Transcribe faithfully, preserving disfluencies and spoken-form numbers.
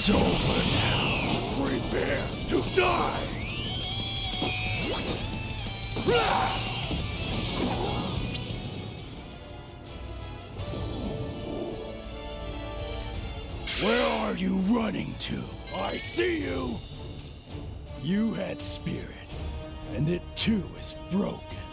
It's over now. Prepare to die! Where are you running to? I see you! You had spirit, and it too is broken.